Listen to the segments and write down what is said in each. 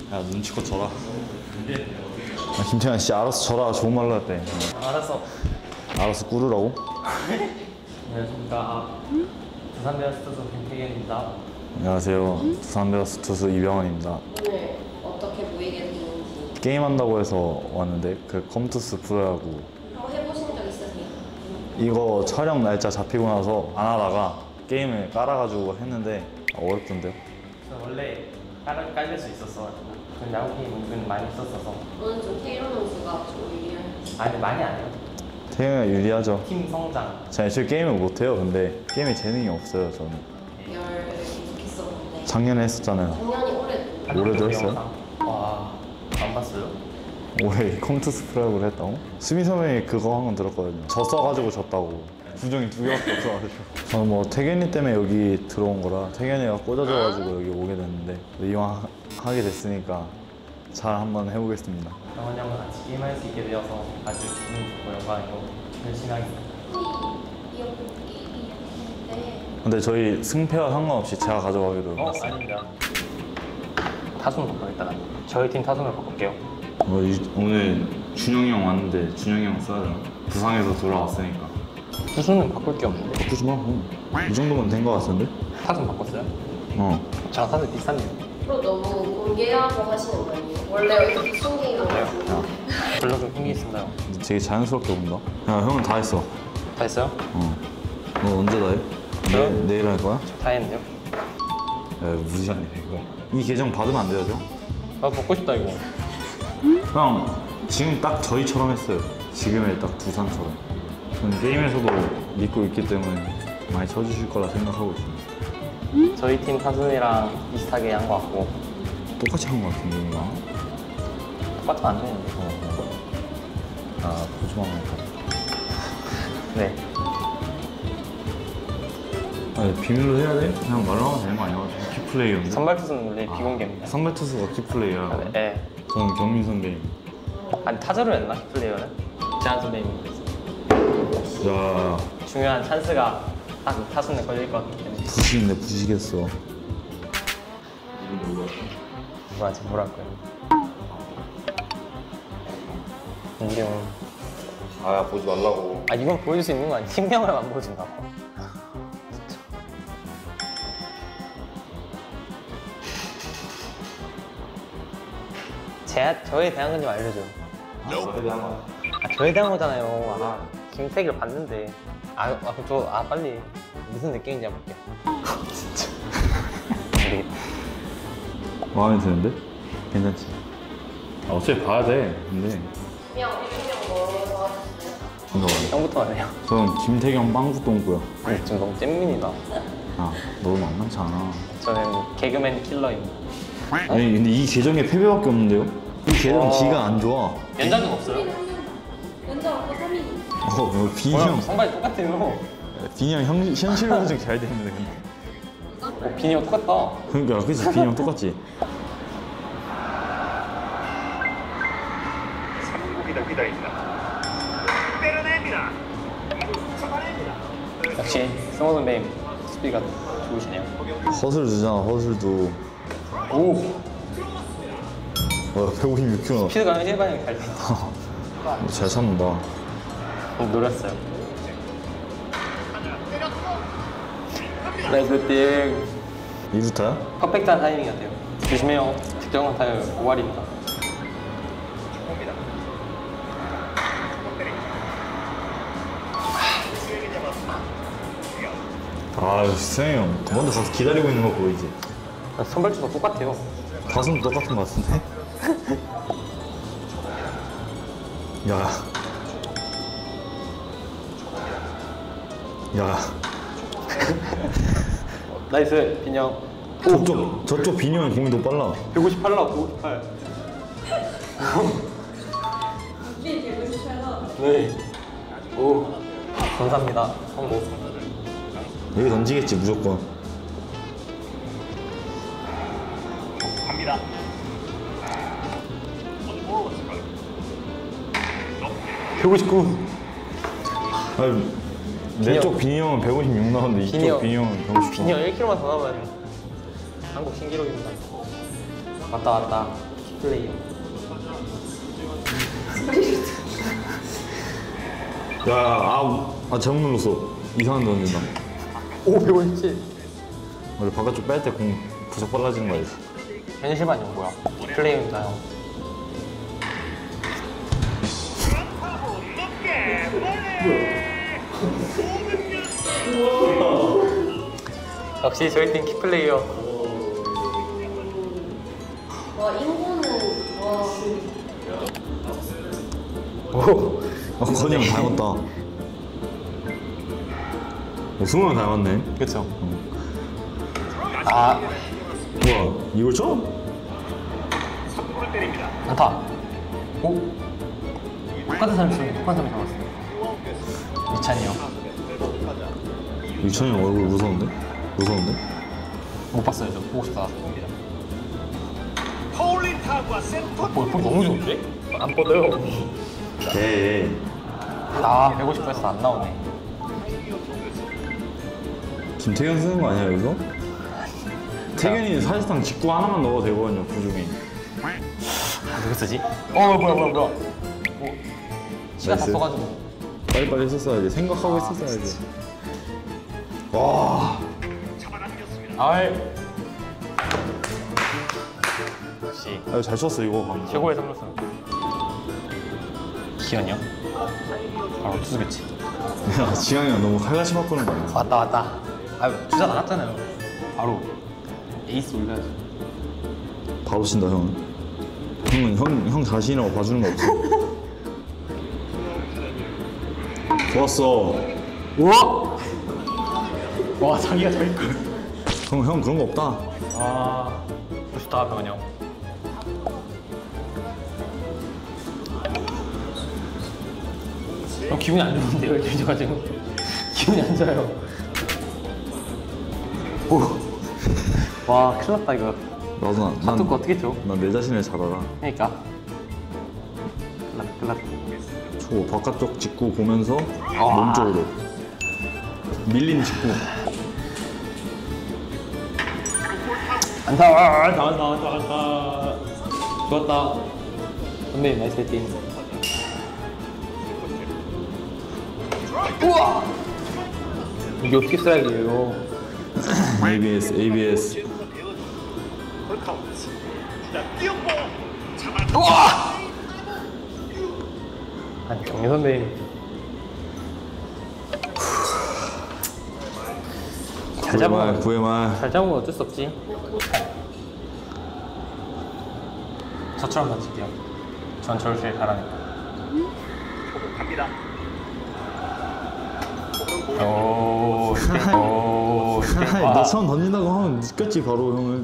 야 눈치껏 져라. 김태현 씨 알아서 져라. 좋은 말로 했대. 알았어. 알아서 꾸르라고? 안녕하십니까. 두산 베어스 투수 김태균입니다. 안녕하세요. 두산 베어스 투수 이병헌입니다. 오늘 어떻게 모이게 됐는지 게임한다고 해서 왔는데 그 컴투스 프로야구 한번 해보신 적 있으세요? 이거 촬영 날짜 잡히고 나서 안 하다가 게임을 깔아가지고 했는데 어렵던데요? 저 원래 깔릴 수 있었어. 전 야구 게임 은근 많이 썼어서. 오늘 좀 태일원 선수가 좀 유리한 아니 많이 안 해요. 태경이가 유리하죠. 팀 성장. 제가 애초에 게임을 못해요. 근데 게임에 재능이 없어요 저는. 열 계속했었는데 작년에 했었잖아요. 작년이 올해도 올해도 했어요? 와, 안 봤어요? 올해 컴투스 프로야구를 했다고? 수미섬이 그거 한 건 들었거든요. 저 써가지고 졌다고. 부정이 2개밖에 없어가지고. 저는 뭐 태견이 때문에 여기 들어온 거라 태견이가 꽂아줘가지고 여기 오게 됐는데 이왕 하게 됐으니까 잘 한번 해보겠습니다. 병원 형과 같이 게임할 수 있게 되어서 아주 기분 좋고 영광이고 열심히 하겠습니다. 이었는데 근데 저희 승패와 상관없이 제가 가져가기로 했어요. 아닙니다. 타순 바꿔야겠다. 저희 팀 타순을 바꿀게요. 오늘 준영이 형 왔는데 준영이 형 써야 되나? 부상에서 돌아왔으니까. 투수는 바꿀 게 없는데. 바꾸지 마. 이 정도면 된 거 같은데? 타순 바꿨어요? 저랑 타순 비슷한데요. 프로 너무 공개하고 하시는 거 아니에요? 원래 이렇게 숨기는 거 같은데 별로 좀 흥미있습니다. 근데 되게 자연스럽게 본다. 야 형은 다 했어. 다 했어요? 너 언제 다 해? 저요? 내일 할 거야? 다 했는데요? 야 무시하네 이거. 이 계정 받으면 안 되죠? 아 먹고 싶다 이거. 형 지금 딱 저희처럼 했어요. 지금의 딱 두산처럼. 저는 게임에서도 믿고 있기 때문에 많이 쳐주실 거라 생각하고 있습니다. 저희 팀 타순이랑 비슷하게 한 것 같고 똑같이 한 거 같은데 이거. 똑같으면 안 되는데. 아 보지마. 네. 아니 비밀로 해야 돼? 그냥 말로 하면 되는 거 아니야? 키플레이어인데? 선발 투수는 원래 비공개입니다. 선배 투수가 키플레이어야. 네. 저는 경민 선배님. 아니 타자로 했나? 플레이어는? 제한 선배님이 그랬어요. 야 중요한 찬스가 딱 타순에 걸릴 것 같기 때문에. 부시겠네 부시겠어. 누가 지금 뭐랄 거예요? 인경. 아 보지 말라고. 아 이건 보여줄 수 있는 거 아니야? 팀명을 안 보여준다고. 저에 대한 건 좀 알려줘. 저에 대한 거잖아요. 김택을 봤는데. 빨리 무슨 느낌인지 한번 볼게요. 진짜. 마음에 드는데? 괜찮지? 어차피 봐야 돼. 근데 그냥 뭐로 좋아하시나요? 형부터 하네요. 저는 김태경 빵구똥구요. 아니 좀 너무 잼민이다. 아 너무 만만찮아. 저는 개그맨 킬러입니다. 아니 근데 이 계정에 패배밖에 없는데요? 이 계정 지가 안 좋아. 연장은 없어요? 연장 없고 3인 빈이 형. 성발이 똑같아요. 빈이 형 현실로 좀 잘 됐는데 근데. 빈이 형 똑같다. 그러니까 그치 빈이 형 똑같지? 역시 승호 선배님 스피가 좋으시네요. 허슬 주잖아 허슬도. 오! 와 156kg. 스피드가 일반형이 잘 된다. 잘 참는다. 노렸어요. 나이스 띵. 2루타야? 퍼펙트한 타이밍 같아요. 조심해요. 특정한 타율 5할입니다. 아유 수영이 형 먼저 가서 기다리고 있는 거 보이지? 선발주도 똑같아요. 가슴도 똑같은 거 같은데? 야. 야. 나이스 빈형. 저쪽 빈이 형이 공이 더 빨라. 158 나왔고 158. 이게 158나 네. 오. 감사합니다. 성공. 여기 던지겠지 무조건. 갑니다. 159. 아니 내쪽 빈이 형은 156 나왔는데 이쪽 빈이 형은 159. 빈형 1kg만 더 나면 한국 신기록입니다. 왔다. 플레이어. 잘못 눌렀어. 이상한 데 던진다. 오 157. 원래 바깥쪽 뺄 때 공 부쩍 빨라지는 거 알지? 현실반이 뭐야? 플레이어입니다 형. 역시 저희 팀 키플레이어. 와 인고는 와. 오. 건이 형 닮았다. 승우 형 닮았네. 그쵸. 아 뭐야, 이걸 쳐? 안타. 오. 똑같은 사람이 잡았어요. 이찬이 형. 유찬이 형 얼굴 무서운데? 무서운데? 못 봤어요 저. 보고 싶다. 볼 너무 좋은데? 안 뻗어요. 에이. 아 150에서 안 나오네. 김태균 쓰는 거 아니야 이거? 태균이 사실상 직구 하나만 넣어도 되거든요 구중에. 누구 쓰지? 뭐야. 오, 시간 다 나이스. 써가지고. 빨리빨리 했었어야지. 생각하고 했었어야지. 와. 알. 역시 잘 쳤어 이거 방금. 최고의 삼루수. 기현이 형. 바로 투수겠지. 야, 지향이 형 너무 칼같이 바꾸는 거 아니야? 왔다. 아 주자 나갔잖아요. 바로 에이스 올려야지. 바로 친다 형은. 형은 형 자신이라고 봐주는 거 없어. 좋았어. 우와. 와 자기가 저기 거. 형 그런 거 없다. 아 멋있다 병원이 형. 기분이 안 좋은데요 이렇게 가지고. 기분이 안 좋아요. 오. 와 큰일 났다 이거. 나도 놔두고 어떻게 줘? 난 내 자신을 잘 알아. 그러니까. 큰일 났다. 초 바깥쪽 직구 보면서 아. 몸 쪽으로 밀린 직구. 안타. 좋았다. 선배님 나이스 배팅. 우와. 이게 어떻게 써야 돼요? ABS. 우와. 아니 정혜 선배님. 잘 잡으면 구회말. 잘 잡으면 어쩔 수 없지. 저처럼 던질게요. 전 저를 제일 잘하니까. 오, 너 처음 던진다고 하면 느꼈지 바로 형은.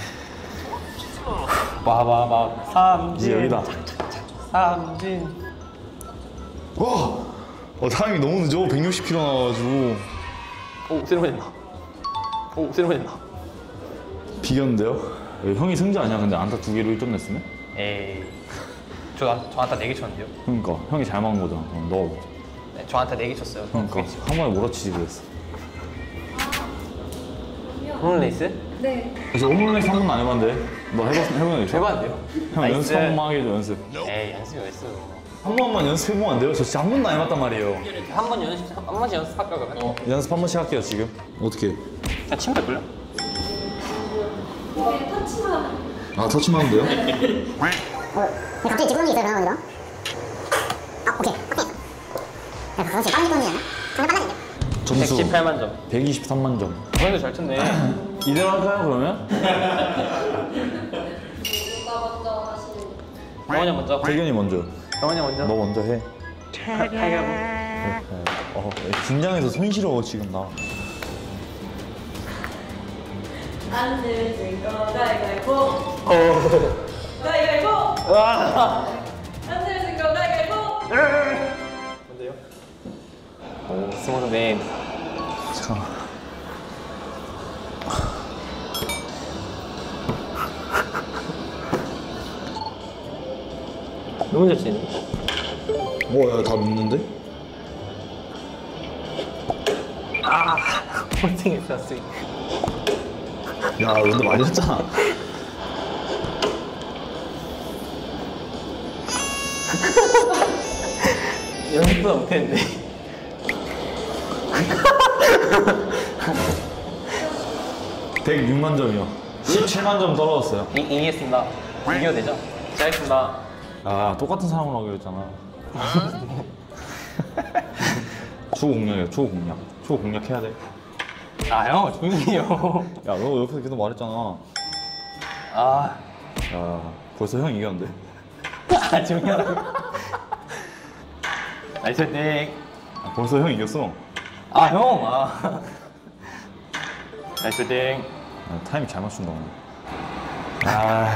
와봐봐. 삼진. 이제 여기다. 삼진. 와. 타이밍이 너무 늦어. 160km 나와가지고. 오, 세레머니 했나? 오, 세레머니 했나? 비겼는데요? 형이 승자 아니야? 근데 안타 2개로 1점 냈으면? 에이. 저 안타 4개 쳤는데요? 그러니까 형이 잘 막은 거잖아. 너. 네, 저 안타 4개 쳤어요. 그러니까 한 번에 몰아치지 그랬어. 홈런레이스? 네. 그래서 홈런레이스 한 번도 안 해봤는데. 너 해본 적 있어? 해봤는데요? 형 연습 한 번만 하게 해줘 연습. 에이, 연습이 왜 있어? 한 번만 연습해보면 안 돼요? 저 진짜 한 번도 안 해봤단 말이에요. 한 번씩 연습할까 그러면? 연습 한 번씩 할게요 지금. 어떻게? 그냥 치면 될걸요? 이게 터치만. 아 터치만 하면 돼요? 갑자기 직구던지 있어요 그러면 이거? 아 오케이 오케이. 그건 진짜 빨리 던지잖아. 정말 빨라진대. 점수 118만 점. 123만 점. 그런데 잘 쳤네. 이대로 할까요 그러면? 누가 먼저 하시는? 병원이 먼저. 태균이 먼저. 병원이 먼저. 너 먼저 해. 타이거로. 긴장해서 손시러워 지금 나. 안 늦은 거 가위바위보. 가위바위보. 안 늦은 거 가위바위보. 뭔데요? 오, 승호 선배. 잠깐만. 너무 잘 치네. 야, 다 넣는데? 아, 홀팅했어, 스윙. 야, 근데 많이 했잖아. 연습보다 못했는데. 106만 점이요. 17만 점 떨어졌어요. 이기겠습니다. 이겨도 되죠? 시작하겠습니다. 아, 똑같은 사람으로 하기로 했잖아. 추후 공략이야, 추후 공략. 추후 공략 해야 돼. 아, 형, 조용히 해요. 야, 너 옆에서 계속 말했잖아. 아, 야, 벌써 형 이겼는데. 아, 조용히 하라고. 나이스 땡. 아, 벌써 형 이겼어. 아, 형. 아. 나이스 땡. 아, 타이밍 잘 맞춘다, 오늘. 아,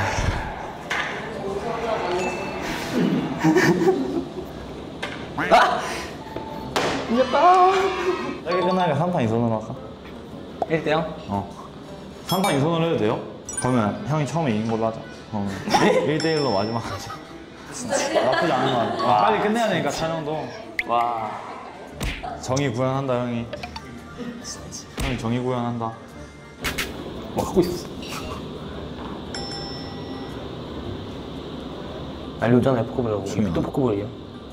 이겼다. 짧게 끝나니까 3판 2선으로 할까? 1대0? 어. 3판 2선으로 해도 돼요? 그러면 형이 처음에 이긴 걸로 하자. 그러면 1대1로 마지막 하자. 나쁘지 않은 거 같아. 아, 빨리 끝내야 되니까 촬영도. 와. 정의 구현한다, 형이. 형이 정의 구현한다. 뭐 하고 있었어? 알려줬잖아요, 포크볼이라고. 힘이 또 포크볼이에요.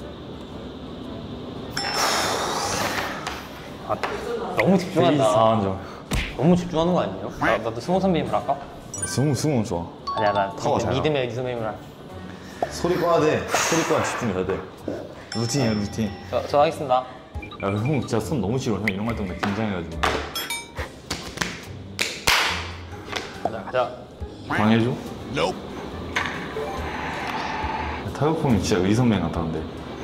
아, 너무 집중한다. 4만 점. 너무 집중하는 거 아니에요? 나도 승호 선배님을 할까? 승우 좋아. 아니야, 나 타워 잘 믿음의 이 선배님을 할까? 소리 꺼야 돼. 소리 꺼야 집중해야 돼. 루틴이야, 루틴. 저 하겠습니다. 야, 형 진짜 손 너무 싫어. 형 이런 말 때문에 긴장해가지고. 가자. 방해줘? 타격폼이 진짜 의선배 같다, 근데.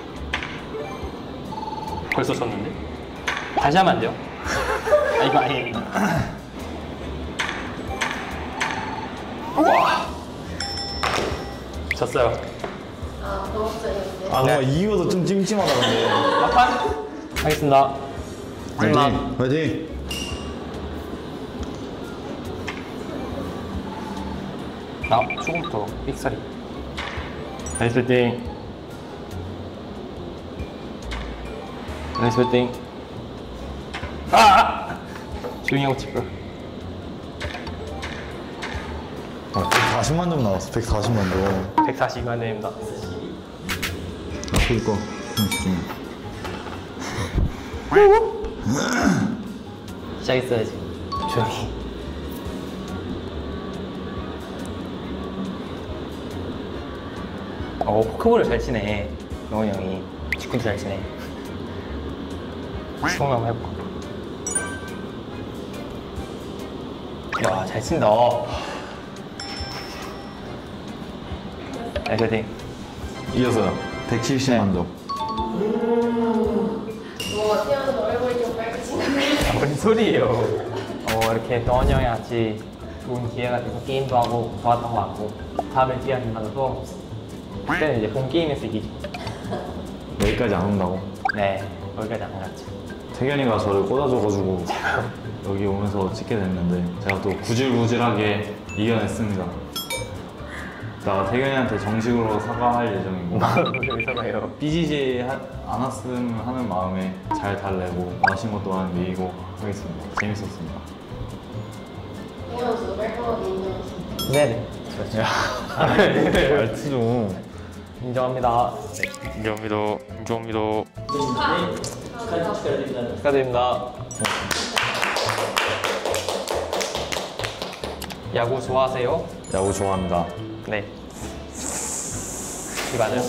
벌써 졌는데? 다시 하면 안 돼요? 아, 이거 아니에요. 와. 졌어요. 아, 고맙습니다. 아, 뭔가 이기고도 좀 찜찜하다, 근데. 막판? 하겠습니다. 화이팅! 화이팅! 나 조금부터 삑사리. 나이스 띵. 나이스 띵. 아! 조용히 하고 칠걸. 아, 140만 점 나왔어, 140만 점. 140만 원입니다. 아, 소리 꺼. 형 집중해. 시작했어야지. 조용히. 포크볼을 잘 치네. 영원이 형이. 직구도 잘 치네. 시공 한번 해볼까? 야, 잘 친다. 나이스 띵. 이겨서요. 170만 점. 뭔가 태어나서 얼굴이 좀 빨개지는 뭔 소리예요? 이렇게 동원이 형이랑 같이 좋은 기회가 돼서 게임도 하고 좋았던 것 같고 다음에 기회 만나도 그때는 이제 본 게임에서 이기죠. 여기까지 안 온다고? 네, 거기까지 안 갔죠. 태견이가 저를 꽂아줘가지고 여기 오면서 찍게 됐는데 제가 또 구질구질하게 이겨냈습니다. 나 태견이한테 정식으로 사과할 예정이고 의사가요. BJJ 안 왔으면 하는 마음에 잘 달래고 맛있는 것 또한 먹이고 하겠습니다. 재밌었습니다. 태어나서 깔끔하게 인정하시고. 네네. 그렇죠. 말투 좀. 인정합니다. 네, 인정합니다. 축하드립니다. 야구 좋아하세요? 야구 좋아합니다. 네. 이거 맞아요?